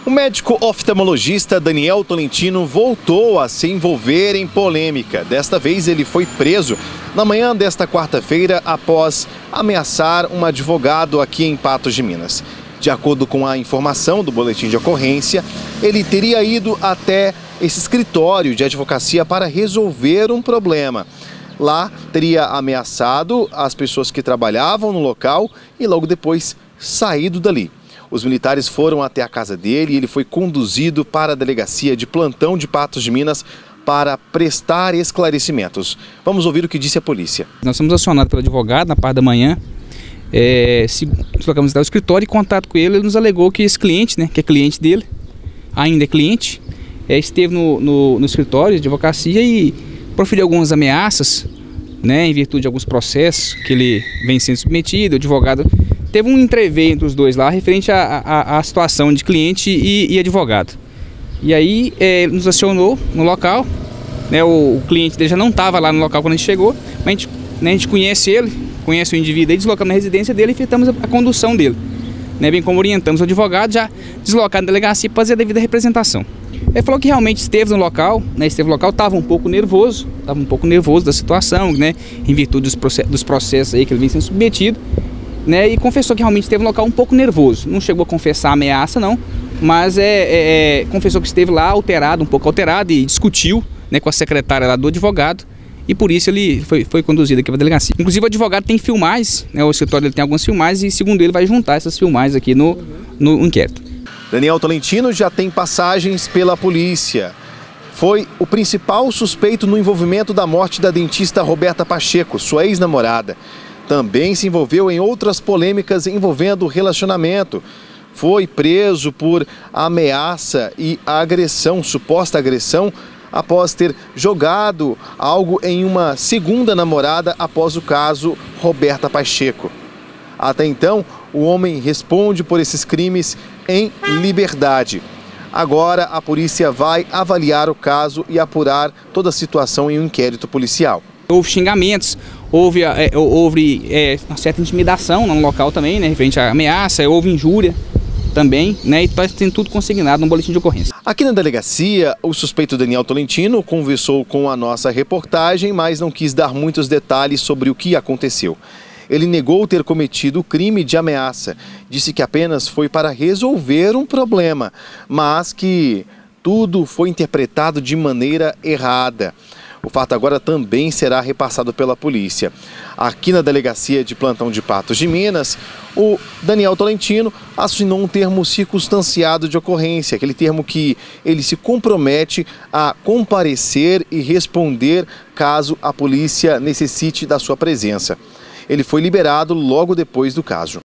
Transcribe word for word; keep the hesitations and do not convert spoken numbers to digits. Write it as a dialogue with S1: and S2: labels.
S1: O médico oftalmologista Daniel Tolentino voltou a se envolver em polêmica. Desta vez ele foi preso na manhã desta quarta-feira após ameaçar um advogado aqui em Patos de Minas. De acordo com a informação do boletim de ocorrência, ele teria ido até esse escritório de advocacia para resolver um problema. Lá teria ameaçado as pessoas que trabalhavam no local e logo depois saído dali. Os militares foram até a casa dele e ele foi conduzido para a delegacia de plantão de Patos de Minas para prestar esclarecimentos. Vamos ouvir o que disse a polícia.
S2: Nós fomos acionados pelo advogado na parte da manhã, é, se deslocamos até o escritório e em contato com ele, ele nos alegou que esse cliente, né, que é cliente dele, ainda é cliente, é, esteve no, no, no escritório de advocacia e proferiu algumas ameaças, né, em virtude de alguns processos que ele vem sendo submetido. O advogado teve um entreveiro entre os dois lá, referente à situação de cliente e, e advogado. E aí é, ele nos acionou no local, né, o, o cliente dele já não estava lá no local quando a gente chegou, mas a gente, né, a gente conhece ele, conhece o indivíduo aí, deslocamos na residência dele e efetuamos a, a condução dele. Né, bem como orientamos o advogado já deslocado na delegacia para fazer a devida representação. Ele falou que realmente esteve no local, né, esteve no local, estava um pouco nervoso, estava um pouco nervoso da situação, né, em virtude dos, processos, dos processos aí que ele vem sendo submetido. Né, e confessou que realmente esteve no local um pouco nervoso. Não chegou a confessar a ameaça não, mas é, é, é, confessou que esteve lá alterado, um pouco alterado e discutiu, né, com a secretária lá do advogado e por isso ele foi, foi conduzido aqui para a delegacia. Inclusive o advogado tem filmagens, né, o escritório dele tem algumas filmagens e segundo ele vai juntar essas filmagens aqui no, no inquérito.
S1: Daniel Tolentino já tem passagens pela polícia. Foi o principal suspeito no envolvimento da morte da dentista Roberta Pacheco, sua ex-namorada. Também se envolveu em outras polêmicas envolvendo relacionamento. Foi preso por ameaça e agressão, suposta agressão, após ter jogado algo em uma segunda namorada após o caso Roberta Pacheco. Até então, o homem responde por esses crimes em liberdade. Agora, a polícia vai avaliar o caso e apurar toda a situação em um inquérito policial.
S2: Houve xingamentos, houve, é, houve é, uma certa intimidação no local também, né, referente à ameaça, houve injúria também, né, e tem tudo consignado no boletim de ocorrência.
S1: Aqui na delegacia, o suspeito Daniel Tolentino conversou com a nossa reportagem, mas não quis dar muitos detalhes sobre o que aconteceu. Ele negou ter cometido o crime de ameaça, disse que apenas foi para resolver um problema, mas que tudo foi interpretado de maneira errada. O fato agora também será repassado pela polícia. Aqui na delegacia de plantão de Patos de Minas, o Daniel Tolentino assinou um termo circunstanciado de ocorrência, aquele termo que ele se compromete a comparecer e responder caso a polícia necessite da sua presença. Ele foi liberado logo depois do caso.